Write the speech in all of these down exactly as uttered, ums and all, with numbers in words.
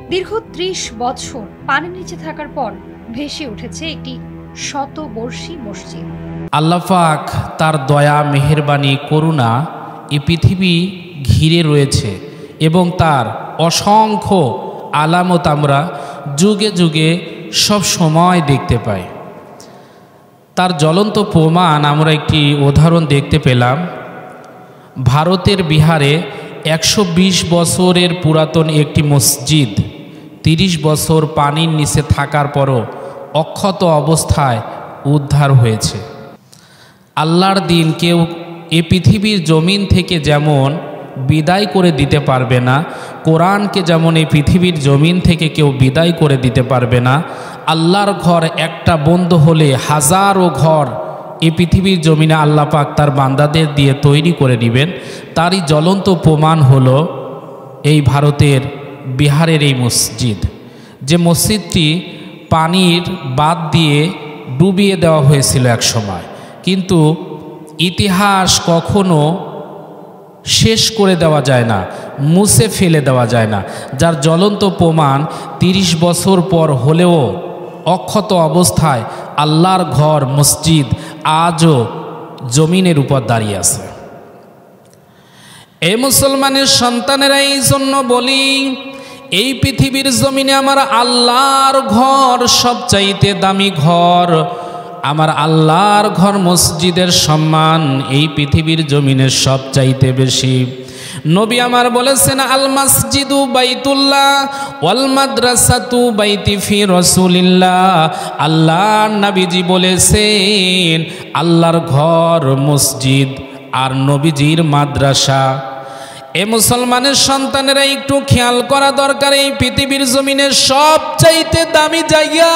দীর্ঘ ত্রিশ বছর পানির নিচে থাকার পর ভেসে উঠেছে একটি শতবর্ষী মসজিদ। আল্লাহ পাক তার দয়া, মেহেরবানি, করুণা এই পৃথিবী ঘিরে রয়েছে এবং তার অসংখ্য আলামত আমরা যুগে যুগে সব সময় দেখতে পাই। তার জ্বলন্ত প্রমাণ আমরা একটি উদাহরণ দেখতে পেলাম। ভারতের বিহারে একশো বিশ বছরের পুরাতন একটি মসজিদ তিরিশ বছর পানির নিচে থাকার পরও অক্ষত অবস্থায় উদ্ধার হয়েছে। আল্লাহর দিন কেউ এ পৃথিবীর জমিন থেকে যেমন বিদায় করে দিতে পারবে না, কোরআনকে যেমন এই পৃথিবীর জমিন থেকে কেউ বিদায় করে দিতে পারবে না, আল্লাহর ঘর একটা বন্ধ হলে হাজারো ঘর এই পৃথিবীর জমিনে আল্লাহ পাক তার বান্দাদের দিয়ে তৈরি করে দিবেন। তারই জ্বলন্ত প্রমাণ হলো এই ভারতের বিহারের এই মসজিদ, যে মসজিদটি পানির বাঁধ দিয়ে ডুবিয়ে দেওয়া হয়েছিল এক সময়, কিন্তু ইতিহাস কখনো শেষ করে দেওয়া যায় না, মুছে ফেলে দেওয়া যায় না, যার জ্বলন্ত প্রমাণ তিরিশ বছর পর হলেও অক্ষত অবস্থায় আল্লাহর ঘর মসজিদ আজও জমিনের উপর দাঁড়িয়ে আছে। এই মুসলমানের সন্তানেরা, এই জন্য বলি এই পৃথিবীর জমিনে আমার আল্লাহর ঘর সবচাইতে দামি ঘর। আমার আল্লাহর ঘর মসজিদের সম্মান এই পৃথিবীর জমিনের সবচাইতে বেশি। নবী আমার বলেছেন, আল মসজিদু বাইতুল্লাহ ওয়াল মাদ্রাসাতু বাইতি ফি রাসূলিল্লাহ। আল্লাহর নবীজি বলেছেন আল্লাহর ঘর মসজিদ আর নবীজির মাদ্রাসা। এ মুসলমানের সন্তানেরা একটু খেয়াল করা দরকার, এই পৃথিবীর জমিনের সবচাইতে দামি জায়গা,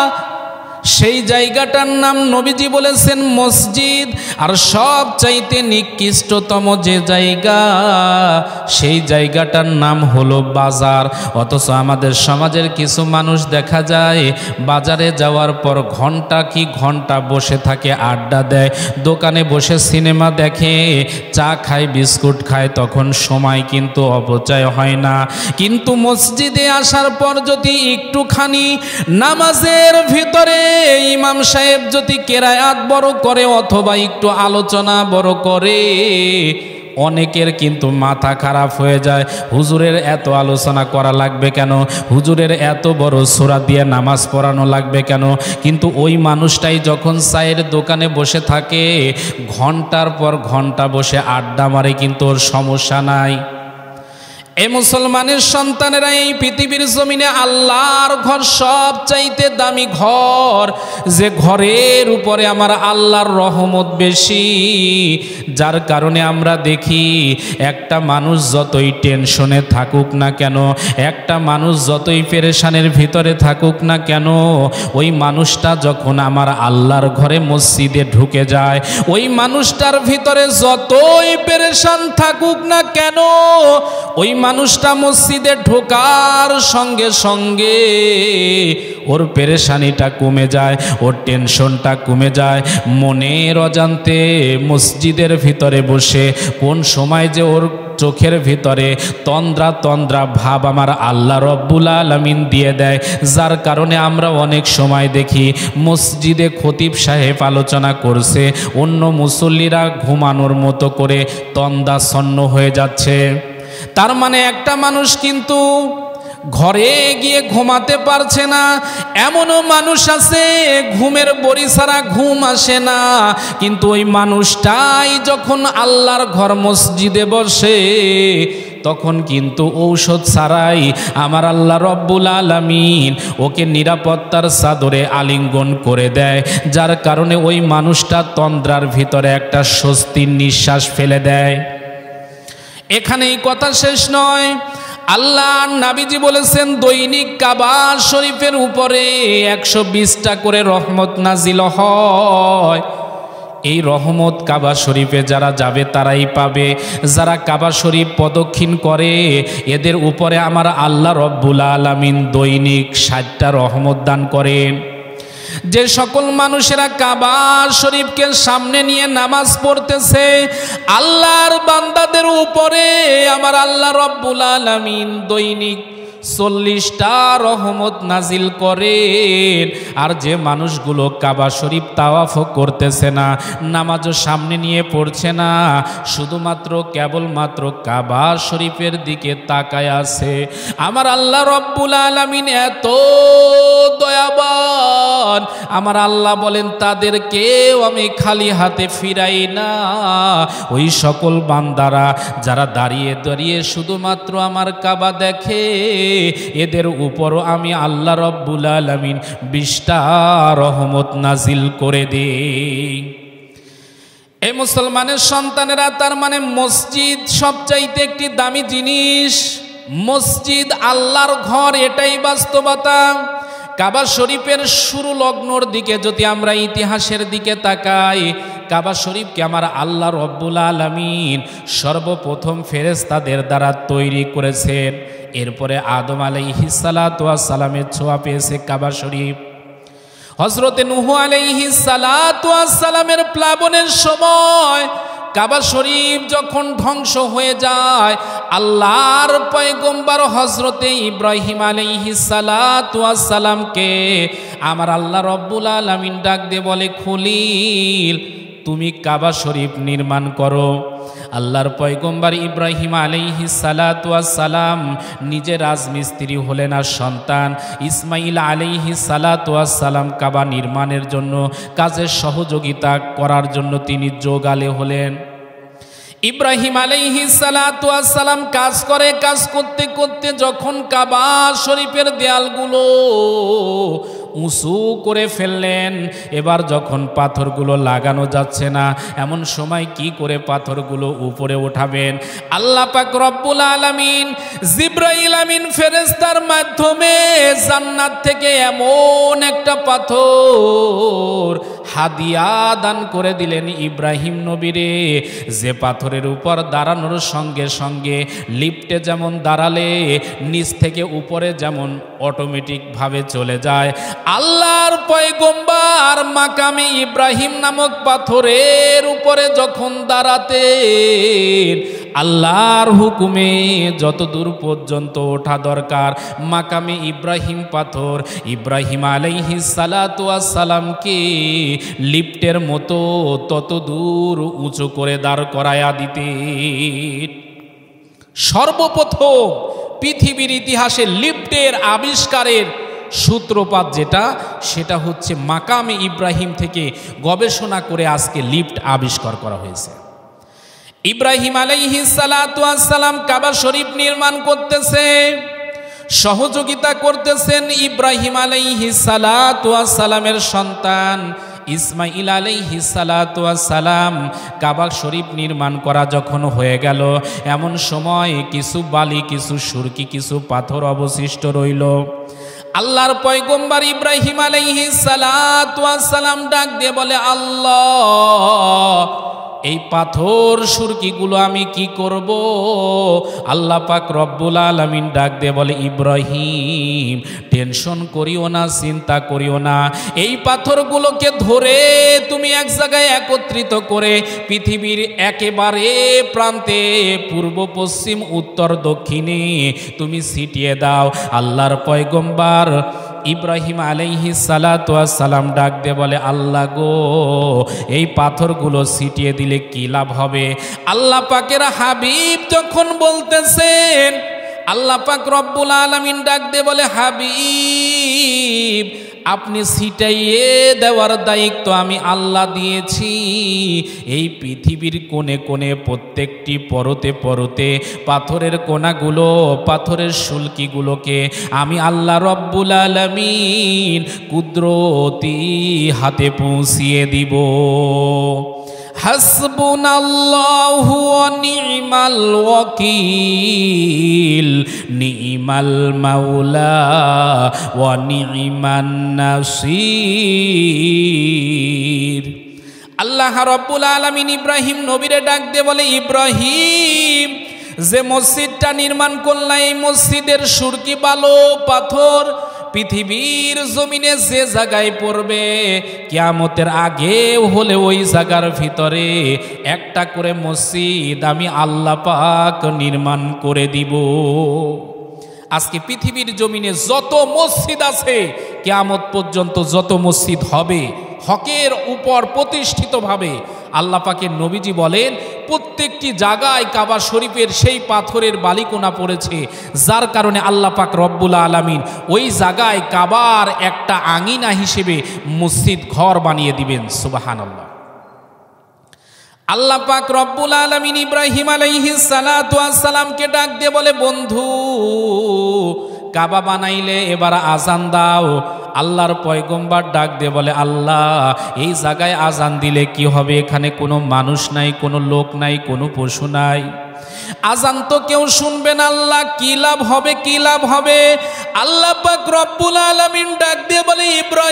সেই জায়গাটার নাম নবীজি বলেছেন মসজিদ। আর সবচাইতে নিকৃষ্টতম যে জায়গা, সেই জায়গাটার নাম হলো বাজার। অথচ আমাদের সমাজের কিছু মানুষ দেখা যায় বাজারে যাওয়ার পর ঘন্টা কি ঘন্টা বসে থাকে, আড্ডা দেয়, দোকানে বসে সিনেমা দেখে, চা খায়, বিস্কুট খায়, তখন সময় কিন্তু অপচয় হয় না। কিন্তু মসজিদে আসার পর যদি একটুখানি নামাজের ভিতরে ইমাম সাহেব যদি কেরায়াত বড় করে অথবা একটু আলোচনা বড় করে, অনেকের কিন্তু মাথা খারাপ হয়ে যায়। হুজুরের এত আলোচনা করা লাগবে কেন? হুজুরের এত বড় সূরা দিয়ে নামাজ পড়ানো লাগবে কেন? কিন্তু ওই মানুষটাই যখন চায়ের দোকানে বসে থাকে, ঘন্টার পর ঘন্টা বসে আড্ডা মারে, কিন্তু ওর সমস্যা নাই। এ মুসলমানের সন্তানেরা, এই পৃথিবীর জমিনে আল্লাহর ঘর সবচাইতে দামি ঘর, যে ঘরের উপরে আমার আল্লাহর রহমত বেশি, যার কারণে আমরা দেখি একটা মানুষ যতই টেনশনে থাকুক না কেন, একটা মানুষ যতই পেরেশানের ভিতরে থাকুক না কেন, ওই মানুষটা যখন আমার আল্লাহর ঘরে মসজিদে ঢুকে যায়, ওই মানুষটার ভিতরে যতই পেরেশান থাকুক না কেন, ওই মানুষটা মসজিদে ঢোকার সঙ্গে সঙ্গে ওর পেরেশানিটা কমে যায়, ওর টেনশনটা কমে যায়। মনের অজান্তে মসজিদের ভিতরে বসে কোন সময় যে ওর চোখের ভিতরে তন্দ্রা তন্দ্রা ভাব আমার আল্লাহ রব্বুল আলামিন দিয়ে দেয়, যার কারণে আমরা অনেক সময় দেখি মসজিদে খতিব সাহেব আলোচনা করছে, অন্য মুসল্লিরা ঘুমানোর মতো করে তন্দ্রাচ্ছন্ন হয়ে যাচ্ছে। তার মানে একটা মানুষ কিন্তু ঘরে গিয়ে ঘুমাতে পারছে না, এমনও মানুষ আছে ঘুমের বড়ি ছাড়া ঘুম আসে না, কিন্তু ওই মানুষটাই যখন আল্লাহর ঘর মসজিদে বসে, তখন কিন্তু ঔষধ ছাড়াই আমার আল্লাহ রব্বুল আলামিন ওকে নিরাপত্তার চাদরে আলিঙ্গন করে দেয়, যার কারণে ওই মানুষটা তন্দ্রার ভিতরে একটা স্বস্তির নিঃশ্বাস ফেলে দেয়। এখানেই কথা শেষ নয়। আল্লাহ নবীজি বলেছেন দৈনিক কাবা শরীফের উপরে একশো বিশটা করে রহমত নাজিল হয়। এই রহমত কাবা শরীফে যারা যাবে তারাই পাবে। যারা কাবা শরীফ প্রদক্ষিণ করে এদের উপরে আমার আল্লাহ রব্বুল আলামিন দৈনিক ষাটটা রহমত দান করেন। যে সকল মানুষেরা কাবা শরীফকে সামনে নিয়ে নামাজ পড়তেছে, আল্লাহর বান্দাদের উপরে আমার আল্লাহ রব্বুল আলামিন দৈনিক চল্লিশটা রহমত নাজিল করেন। আর যে মানুষগুলো কাবা শরীফ তাওয়াফও করতেছে না, নামাজও সামনে নিয়ে পড়ছে না, শুধুমাত্র কেবলমাত্র কাবা শরীফের দিকে তাকায় আছে, আমার আল্লাহ রব্বুল আলামিন এত দয়াবান, আমার আল্লাহ বলেন তাদেরকেও আমি খালি হাতে ফিরাই না। ওই সকল বান্দারা যারা দাঁড়িয়ে দাঁড়িয়ে শুধুমাত্র আমার কাবা দেখে, এদের উপরও আমি আল্লাহ রব্বুল আলামিন বিশটা রহমত নাজিল করে দেই। এই মুসলমানের সন্তানেরা, তার মানে মসজিদ সবচাইতে একটি দামি জিনিস। মসজিদ আল্লাহর ঘর, এটাই বাস্তবতা। কাবা শরীফের শুরু লগ্নর দিকে যদি আমরা ইতিহাসের দিকে তাকাই, কাবা শরীফকে আমার আল্লাহ রব্বুল আলামিন সর্বপ্রথম ফেরেশতাদের দ্বারা তৈরি করেছেন। এরপরে আদম আলাইহিস সালাতু ওয়াস সালামের ছোঁয়া পেয়েছে কাবা শরীফ। হযরতে নূহ আলাইহিস সালাতু ওয়াস সালামের প্লাবনের সময় কাবা শরীফ যখন ধ্বংস হয়ে যায়, আল্লাহর পয়গম্বর হযরতে ইব্রাহিম আলাইহিস সালাতু ওয়াস সালামকে আমার আল্লাহ রব্বুল আলামিন ডাক দিয়ে বলে, খলিল তুমি কাবা শরীফ নির্মাণ করো। আল্লাহর পয়গম্বর ইব্রাহিম আলাইহিস সালাতু ওয়াস সালাম নিজে রাজমিস্ত্রি হলেন, আর সন্তান ইসমাইল আলাইহিস সালাতু ওয়াস সালাম কাবা নির্মাণের জন্য কাজের সহযোগিতা করার জন্য তিনি যোগালে হলেন। ইব্রাহিম আলাইহিস সালাতু ওয়াস সালাম কাজ করে, কাজ করতে করতে যখন কাবা শরীফের দেয়ালগুলো উঁচু করে ফেললেন, এবার যখন পাথরগুলো লাগানো যাচ্ছে না, এমন সময় কি করে পাথরগুলো উপরে উঠাবেন? আল্লাহ পাক রব্বুল আলামিন জিবরাইল আমিন ফেরেশতার মাধ্যমে জান্নাত থেকে এমন একটা পাথর হাদিয়া দান করে দিলেন ইব্রাহিম নবীরে, যে পাথরের উপর দাঁড়ানোর সঙ্গে সঙ্গে লিফটে যেমন দাঁড়ালে নিচ থেকে উপরে যেমন অটোমেটিকভাবে চলে যায়, আল্লাহর পয়গম্বর মাকামে ইব্রাহিম নামক পাথরের উপরে যখন দাঁড়াতেন, আল্লাহর হুকুমে যত দূর পর্যন্ত ওঠা দরকার মাকামে ইব্রাহিম পাথর ইব্রাহিম আলাইহিস সালাতু ওয়াস সালামকে লিফটের মতো তত দূর উঁচু করে দাঁড় করায়া দিতে। সর্বপ্রথম পৃথিবীর ইতিহাসে লিফটের আবিষ্কারের সূত্রপাত যেটা, সেটা হচ্ছে মাকামে ইব্রাহিম থেকে গবেষণা করে আজকে লিফট আবিষ্কার করা হয়েছে। ইব্রাহিম আলাইহিস সালাতু ওয়াস সালাম কাবা শরীফ নির্মাণ করতেছে, সহযোগিতা করতেছেন ইব্রাহিম আলাইহিস সালাতু ওয়াস সালামের সন্তান ইসমাইল আলাইহিস সালাতু ওয়াস সালাম। কাবা শরীফ নির্মাণ করা যখন হয়ে গেল, এমন সময় কিছু বালি, কিছু সুরকি, কিছু পাথর অবশিষ্ট রইল। আল্লাহর পয়গম্বর ইব্রাহিম আলাইহিস সালাতু ওয়াস সালাম ডাক দিয়ে বলে, আল্লাহ এই পাথর সুরকিগুলো আমি কি করব? আল্লাহ পাক রব্বুল আলামিন ডাক দিয়ে বলে, ইব্রাহিম টেনশন করিও না, চিন্তা করিও না, এই পাথরগুলোকে ধরে তুমি এক জায়গায় একত্রিত করে পৃথিবীর একেবারে প্রান্তে পূর্ব পশ্চিম উত্তর দক্ষিণে তুমি ছিটিয়ে দাও। আল্লাহর পয়গম্বর ইব্রাহিম আলাইহিস সালাতু ওয়াস সালাম ডাক দিয়ে বলে, আল্লাহ গো এই পাথরগুলো ছিটিয়ে দিলে কি লাভ হবে? আল্লাহ পাকের হাবিব যখন বলতেছেন, আল্লাহ পাক রব্বুল আলামিন ডাক দিয়ে বলে, হাবিব আপনি ছিটাইয়ে দেওয়ার দায়িত্ব আমি আল্লাহ দিয়েছি। এই পৃথিবীর কোণে কোণে প্রত্যেকটি পরতে পরতে পাথরের কোণাগুলো, পাথরের শুল্কিগুলোকে আমি আল্লাহ রব্বুল আলামিন কুদরতি হাতে পৌঁছিয়ে দিব। হাসবুনাল্লাহু ওয়া নি'মাল ওয়াকিল, নি'মাল মাওলা ওয়া নি'মান নাসির। আল্লাহ রাব্বুল আলামিন ইব্রাহিম নবীরে ডাক দিয়ে বলে, ইব্রাহিম যে মসজিদটা নির্মাণ করলা, এই মসজিদের সুরকি, বালো, পাথর পৃথিবীর জমিনে যে জায়গায় পড়বে, কিয়ামতের আগে হলে ওই জায়গার ভিতরে একটা করে মসজিদ আমি আল্লাহ পাক নির্মাণ করে দিব। আজকে পৃথিবীর জমিনে যত মসজিদ আছে, কিয়ামত পর্যন্ত যত মসজিদ হবে হকের উপর প্রতিষ্ঠিতভাবে, আল্লাহ পাকের নবীজি বলেন প্রত্যেকটি জায়গায় কাবা শরীফের সেই পাথরের বালিকোনা পড়েছে, যার কারণে আল্লাহ পাক রব্বুল আলামিন ওই জায়গায় কাবার একটা আঙিনা হিসেবে মসজিদ ঘর বানিয়ে দিবেন। সুবহানাল্লাহ। আল্লাহ পাক রব্বুল আলামিন ইব্রাহিম আলাইহিস সালাতু ওয়াস সালামকে ডাক দিয়ে বলে, বন্ধু কাবা বানাইলে এবার আজান দাও। আল্লাহর পয়গম্বর ডাক দিয়ে বলে, আল্লাহ এই জায়গায় আজান দিলে কি হবে? এখানে কোনো মানুষ নাই, কোনো লোক নাই, কোনো পশু নাই, আজান তো কেউ শুনবে না, আল্লাহ কি লাভ হবে, কি লাভ হবে? আল্লাহ পাক রব্বুল আলামিন ডাক দিয়ে বলে,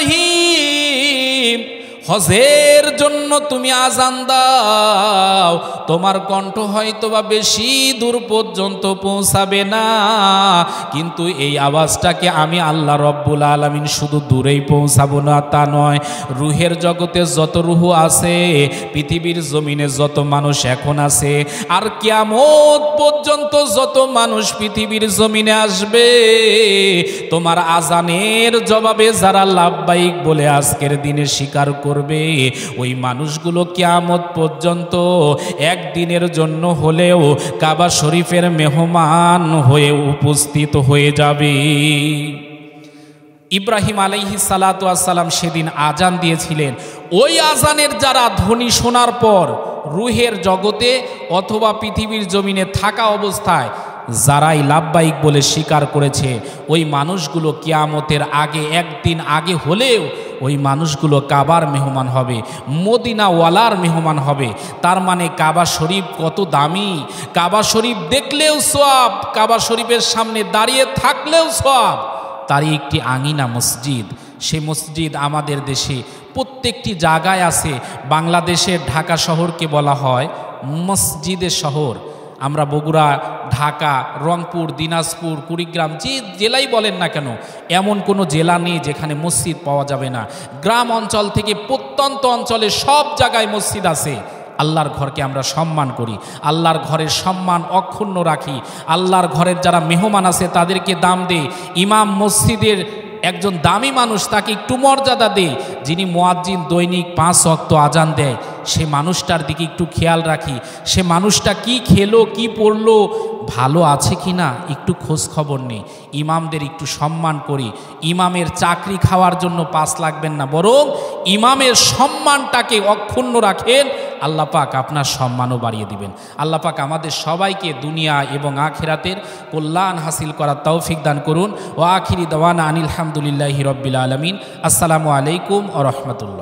ইব্রাহিম হজের জন্য তুমি আজান দাও, তোমার কণ্ঠ হয়তো বা বেশি দূর পর্যন্ত পৌঁছাবে না, কিন্তু এই আওয়াজটাকে আমি আল্লাহ রব্বুল আলামিন শুধু দূরেই পৌঁছাবো না তা নয়, রুহের জগতে যত রুহ আছে, পৃথিবীর জমিনে যত মানুষ এখন আছে, আর কিয়ামত পর্যন্ত যত মানুষ পৃথিবীর জমিনে আসবে, তোমার আজানের জবাবে যারা লাব্বাইক বলে আজকের দিনে স্বীকার করবে, ওই মানুষগুলো কিয়ামত পর্যন্ত একদিনের জন্য হলেও কাবা শরীফের মেহমান হয়ে উপস্থিত হয়ে যাবে। ইব্রাহিম আলাইহিস সালাতু ওয়াস সালাম সেদিন আজান দিয়েছিলেন। ওই আজানের যারা ধ্বনি শোনার পর রুহের জগতে অথবা পৃথিবীর জমিনে থাকা অবস্থায় যারাই লাব্বাইক বলে স্বীকার করেছে, ওই মানুষগুলো কিয়ামতের আগে একদিন আগে হলেও ওই মানুষগুলো কাবার মেহমান হবে, মদিনাওয়ালার মেহমান হবে। তার মানে কাবা শরীফ কত দামি, কাবা শরীফ দেখলেও সওয়াব, কাবা শরীফের সামনে দাঁড়িয়ে থাকলেও সওয়াব। তারই একটি আঙিনা মসজিদ। সে মসজিদ আমাদের দেশে প্রত্যেকটি জায়গায় আছে। বাংলাদেশের ঢাকা শহরকে বলা হয় মসজিদের শহর। আমরা বগুড়া, ঢাকা, রংপুর, দিনাজপুর, কুড়িগ্রাম যে জেলাই বলেন না কেন, এমন কোনো জেলা নেই যেখানে মসজিদ পাওয়া যাবে না। গ্রাম অঞ্চল থেকে প্রত্যন্ত অঞ্চলে সব জায়গায় মসজিদ আছে। আল্লাহর ঘরকে আমরা সম্মান করি, আল্লাহর ঘরের সম্মান অক্ষুণ্ণ রাখি, আল্লাহর ঘরের যারা মেহমান আছে তাদেরকে দাম দেই। ইমাম মসজিদের একজন দামি মানুষ, তাকে একটু মর্যাদা দেয়। যিনি মুয়াজ্জিন দৈনিক পাঁচ ওয়াক্ত আজান দেয়, সে মানুষটার দিকে একটু খেয়াল রাখি। সে মানুষটা কি খেলো, কি পড়লো, ভালো আছে কি না, একটু খোঁজ খবর নেই। ইমামদের একটু সম্মান করি। ইমামের চাকরি খাওয়ার জন্য পাস লাগবেন না, বরং ইমামের সম্মানটাকে অক্ষুণ্ণ রাখেন, আল্লাহ পাক আপনার সম্মানও বাড়িয়ে দিবেন। আল্লাহ পাক আমাদের সবাইকে দুনিয়া এবং আখিরাতের কল্যাণ হাসিল করার তৌফিক দান করুন। ও আখিরি দাওয়ানা আনিল হামদুলিল্লাহি রাব্বিল আলামিন। আসসালামু আলাইকুম ওয়া রাহমাতুল্লাহ।